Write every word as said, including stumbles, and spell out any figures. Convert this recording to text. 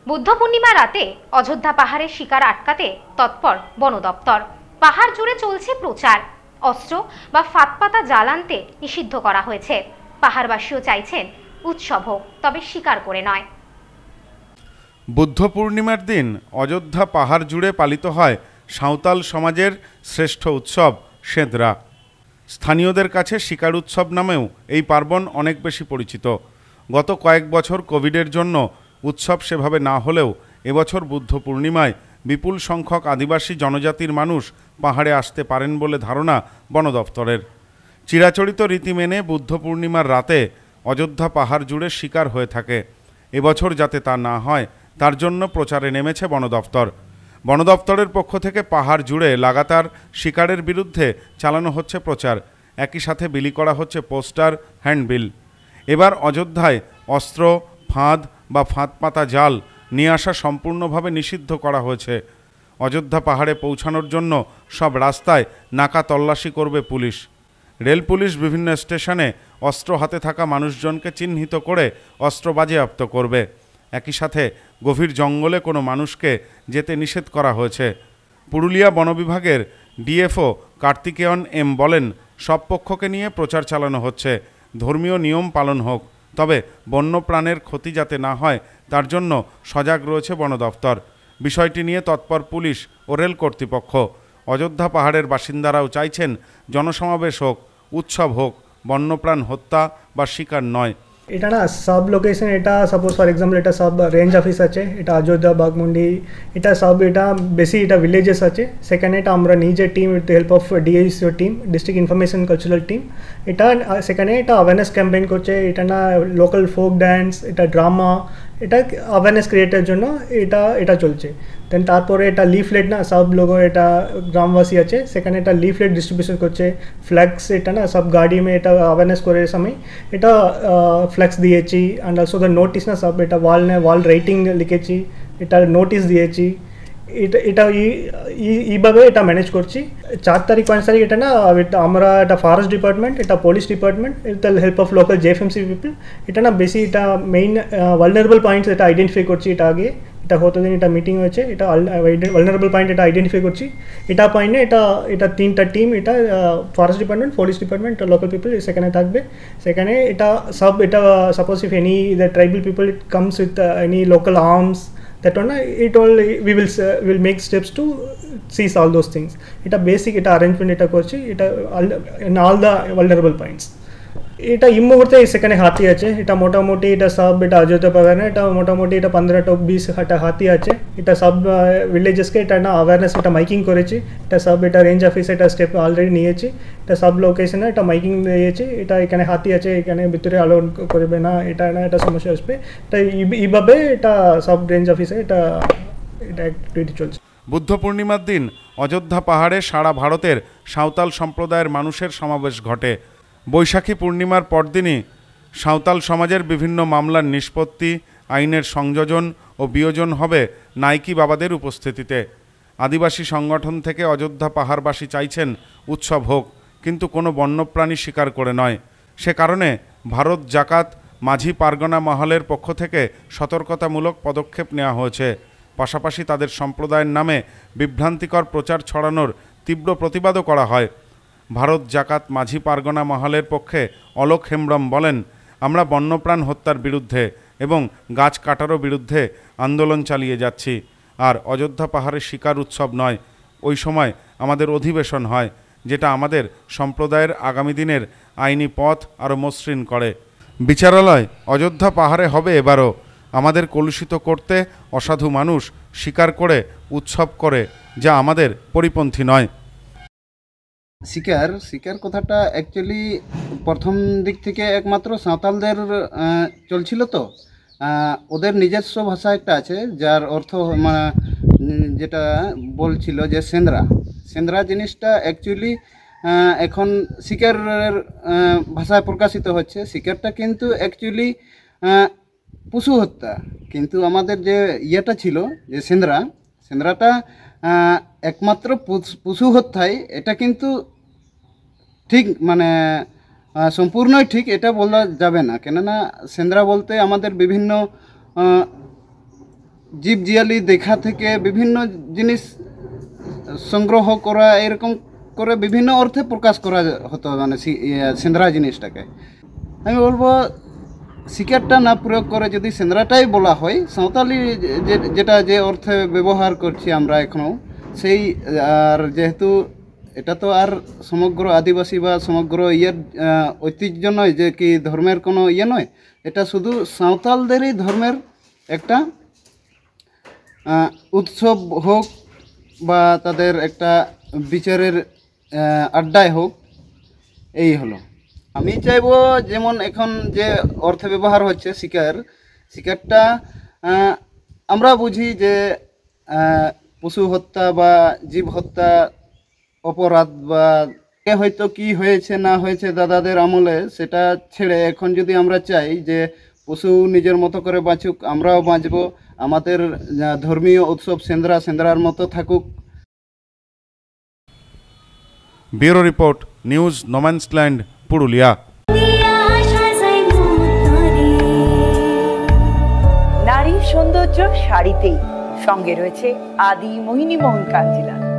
বুদ্ধ পূর্ণিমা রাতে অযোধ্যা পাহাড়ে শিকার আটকাতে তৎপর বন দপ্তর। পাহাড় জুড়ে চলছে প্রচার। অস্ত্র বা ফাঁদপাতা জাল আনতে নিষিদ্ধ করা হয়েছে। পাহাড়বাসীও চাইছেন উৎসব হোক, তবে শিকার করে নয়। বুদ্ধ পূর্ণিমার দিন অযোধ্যা পাহাড় জুড়ে পালিত হয় সাঁওতাল সমাজের শ্রেষ্ঠ উৎসব সেঁদরা। স্থানীয়দের কাছে শিকার উৎসব নামেও এই পার্বণ অনেক বেশি পরিচিত। গত কয়েক বছর কোভিডের জন্য উৎসব সেভাবে না হলেও এবছর বুদ্ধ পূর্ণিমায় বিপুল সংখ্যক আদিবাসী জনজাতির মানুষ পাহাড়ে আসতে পারেন বলে ধারণা বন দপ্তরের। চিরাচরিত রীতি মেনে বুদ্ধ পূর্ণিমার রাতে অযোধ্যা পাহাড় জুড়ে শিকার হয়ে থাকে। এবছর যাতে তা না হয় তার জন্য প্রচারে নেমেছে বন দপ্তর। বন দপ্তরের পক্ষ থেকে পাহাড় জুড়ে লাগাতার শিকারের বিরুদ্ধে চালানো হচ্ছে প্রচার। একই সাথে বিলি করা হচ্ছে পোস্টার, হ্যান্ডবিল। এবার অযোধ্যায় অস্ত্র, ফাঁদ বা ফাঁদ পাতা জাল নিয়ে আসা সম্পূর্ণভাবে নিষিদ্ধ করা হয়েছে। অযোধ্যা পাহাড়ে পৌঁছানোর জন্য সব রাস্তায় নাকা তল্লাশি করবে পুলিশ। রেল পুলিশ বিভিন্ন স্টেশনে অস্ত্র হাতে থাকা মানুষজনকে চিহ্নিত করে অস্ত্র বাজেয়াপ্ত করবে। একই সাথে গভীর জঙ্গলে কোনো মানুষকে যেতে নিষেধ করা হয়েছে। পুরুলিয়া বন বিভাগের ডিএফও কার্তিকেয়ন এম বলেন, সব পক্ষকে নিয়ে প্রচার চালানো হচ্ছে, ধর্মীয় নিয়ম পালন হোক, তবে বন্যপ্রাণের ক্ষতি যাতে না হয় তার জন্য সজাগ রয়েছে বন দপ্তর। বিষয়টি নিয়ে তৎপর পুলিশ ও রেল কর্তৃপক্ষ। অযোধ্যা পাহাড়ের বাসিন্দারাও চাইছেন জনসমাবেশ হোক, উৎসব হোক, বন্যপ্রাণ হত্যা বা শিকার নয়। এটা না সব লোকেশন, এটা সাপোজ ফর এক্সাম্পল এটা সব রেঞ্জ অফিস আছে, এটা অযোধ্যা বাগমুন্ডি, এটা সব এটা বেশি এটা ভিলেজেস আছে। সেখানে এটা আমরা নিজে team with help of DHO team, district information cultural team, এটা সেখানে এটা অ্যাওয়ারনেস ক্যাম্পেইন করছে। এটা না লোকাল ফোক ড্যান্স, এটা ড্রামা, এটা অ্যাওয়ারনেস ক্রিয়েটের জন্য এটা এটা চলছে। দেন তারপরে এটা লিফলেট না সব লোক এটা গ্রামবাসী আছে সেখানে এটা লিফলেট ডিস্ট্রিবিউশন করছে। ফ্ল্যাক্স এটা না সব গাড়ি মে এটা অ্যাওয়ারনেস করে সময় এটা ফ্ল্যাক্স দিয়েছি। অ্যান্ড অলসো দ্য নোটিস না সব এটা ওয়াল নে ওয়াল রাইটিং লিখেছি, এটা নোটিস দিয়েছি। এটা এটা এইভাবে এটা ম্যানেজ করছি। চার তারিখ পাঁচ তারিখ এটা না এটা আমরা এটা ফরেস্ট ডিপার্টমেন্ট, এটা পুলিশ ডিপার্টমেন্ট, এটা help of local JFMC people, এটা না বেশি এটা মেইন ভালনারেবল পয়েন্টস এটা আইডেন্টিফাই করছি। এটা আগে এটা হতো দিন এটা মিটিং হয়েছে, এটা ভালনারেবল পয়েন্ট এটা আইডেন্টিফাই করছি। এটা পয়েন্টে এটা এটা তিনটা টিম, এটা forest department, police department, local people সেখানে থাকবে। সেখানে এটা সব এটা suppose if any the tribal people it comes with any local arms, that one it all we will uh, will make steps to seize all those things. Eta basic eta arrangement eta korchi eta in all the vulnerable points. এটা এই মুহূর্তে সেখানে হাতি আছে, এটা মোটামুটি এটা সব এটা অযোধ্যা পাহাড়ে এটা মোটামুটি এটা পনেরো টু বিশ হাটা হাতি আছে। এটা সব ভিলেজেসকে এটা না অ্যাওয়ারনেস এটা মাইকিং করেছি। এটা সব এটা রেঞ্জ অফিস এটা স্টেপ অলরেডি নিয়েছি। এটা সব লোকেশনে এটা মাইকিং নিয়েছি। এটা এখানে হাতি আছে, এখানে ভিতরে আলো করবে না, এটা না এটা সমস্যা আসবে। এটা এইভাবে এটা সব রেঞ্জ অফিসে এটা এটা অ্যাক্টিভিটি চলছে। বুদ্ধ পূর্ণিমার দিন অযোধ্যা পাহাড়ে সারা ভারতের সাঁওতাল সম্প্রদায়ের মানুষের সমাবেশ ঘটে। বৈশাখী পূর্ণিমার পরদিনই সাঁওতাল সমাজের বিভিন্ন মামলার নিষ্পত্তি, আইনের সংযোজন ও বিয়োজন হবে নাইকি বাবাদের উপস্থিতিতে। আদিবাসী সংগঠন থেকে অযোধ্যা পাহাড়বাসী চাইছেন উৎসব হোক, কিন্তু কোনো বন্যপ্রাণী শিকার করে নয়। সে কারণে ভারত জাকাত মাঝি পারগনা মহলের পক্ষ থেকে সতর্কতামূলক পদক্ষেপ নেওয়া হয়েছে। পাশাপাশি তাদের সম্প্রদায়ের নামে বিভ্রান্তিকর প্রচার ছড়ানোর তীব্র প্রতিবাদও করা হয়। ভারত জাকাত মাঝি পারগনা মহলের পক্ষে অলোক হেমব্রম বলেন, আমরা বন্যপ্রাণ হত্যার বিরুদ্ধে এবং গাছ কাটারও বিরুদ্ধে আন্দোলন চালিয়ে যাচ্ছি। আর অযোধ্যা পাহাড়ের শিকার উৎসব নয়, ওই সময় আমাদের অধিবেশন হয়, যেটা আমাদের সম্প্রদায়ের আগামী দিনের আইনি পথ আরও মসৃণ করে। বিচারালয় অযোধ্যা পাহাড়ে হবে এবারও। আমাদের কলুষিত করতে অসাধু মানুষ শিকার করে উৎসব করে, যা আমাদের পরিপন্থী নয়। শিকার শিকার কথাটা অ্যাকচুয়ালি প্রথম দিক থেকে একমাত্র সাঁওতালদের চলছিল। তো ওদের নিজস্ব ভাষা একটা আছে যার অর্থ যেটা বলছিল যে সেন্দ্রা সেন্দ্রা জিনিসটা অ্যাকচুয়ালি এখন শিকারের ভাষায় প্রকাশিত হচ্ছে। শিকারটা কিন্তু অ্যাকচুয়ালি পশু হত্যা, কিন্তু আমাদের যে ইয়েটা ছিল যে সেন্দ্রা সেন্দ্রাটা একমাত্র পশু হত্যায়, এটা কিন্তু ঠিক মানে সম্পূর্ণই ঠিক এটা বলা যাবে না। কেননা সেন্দ্রা বলতে আমাদের বিভিন্ন জীবজিয়ালি দেখা থেকে বিভিন্ন জিনিস সংগ্রহ করা, এরকম করে বিভিন্ন অর্থে প্রকাশ করা হতো মানে সেন্দ্রা জিনিসটাকে। আমি বলবো শিকারটা না প্রয়োগ করে যদি সেন্দ্রাটাই বলা হয়, সাঁওতালি যেটা যে অর্থে ব্যবহার করছি আমরা এখনও সেই, আর যেহেতু এটা তো আর সমগ্র আদিবাসী বা সমগ্র ইয়ের ঐতিহ্য নয়, যে কি ধর্মের কোনো ইয়ে নয়, এটা শুধু সাঁওতালদেরই ধর্মের একটা উৎসব হোক বা তাদের একটা বিচারের আড্ডায় হোক, এই হলো। আমি চাইবো যেমন এখন যে অর্থে ব্যবহার হচ্ছে শিকার, শিকারটা আমরা বুঝি যে পশু হত্যা বা জীব হত্যা অপরাধ, বা হয়তো কি হয়েছে না হয়েছে দাদাদের আমলে, সেটা ছেড়ে এখন যদি আমরা চাই যে পশু নিজের মতো করে বাঁচুক, আমরাও বাঁচবো, আমাদের ধর্মীয় উৎসব সেন্দ্রা সেন্দ্রার মতো থাকুক। Bureau report, news, no man's land, Purulia. নারীর সৌন্দর্য শাড়িতেই, সঙ্গে রয়েছে আদি মোহিনী মোহন কাঞ্জিলা।